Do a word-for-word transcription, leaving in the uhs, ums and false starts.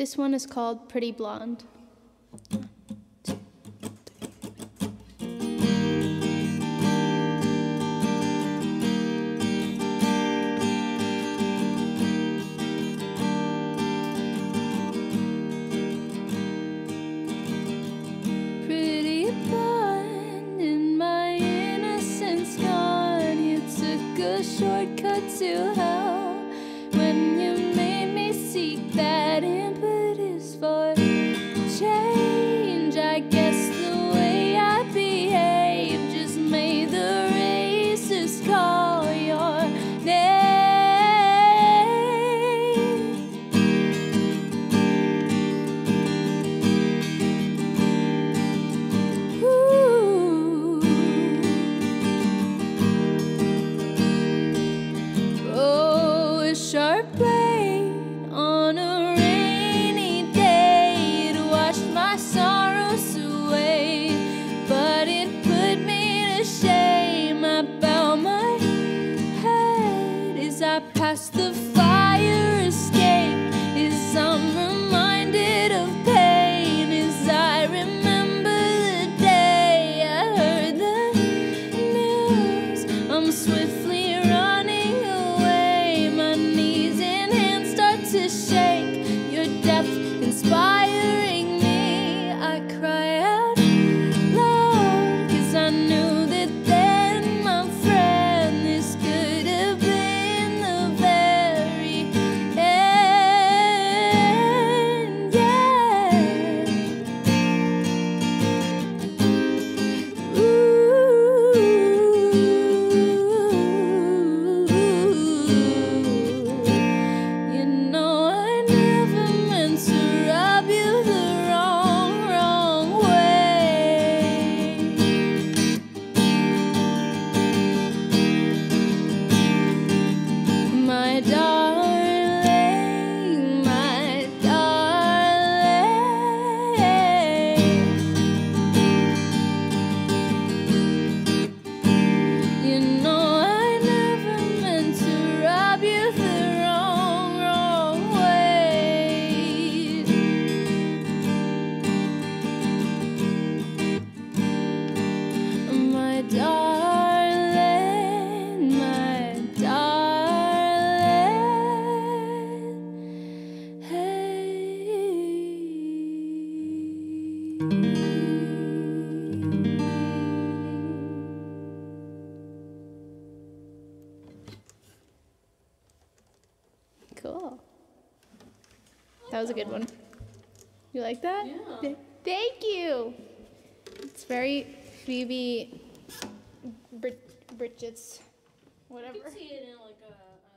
This one is called Pretty Blonde. Pretty blonde in my innocence gone. You took a shortcut to hell when you made me seek that impetus for change. I guess the way I behave just made the racist call your name. Ooh. Oh, a sharp blade on a rainy day to wash my sorrows away, but it put me to shame. I bow my head as I pass the fire escape, as I'm reminded of pain, as I remember the day I heard the news. I'm swiftly running away, my knees and hands start to shake. Your depth inspiring me, I cry out loud, 'cause I knew that then, my friend, this could have been the very end. Yeah. Ooh. You know I never meant to rub you the wrong, wrong way. My darling, my darling. You know I never meant to rub you the wrong, wrong way. My darling, my darling. Cool. That was a good one. You like that? Yeah. Th- Thank you. It's very Phoebe Brid- Bridget's, I whatever. could see it in like a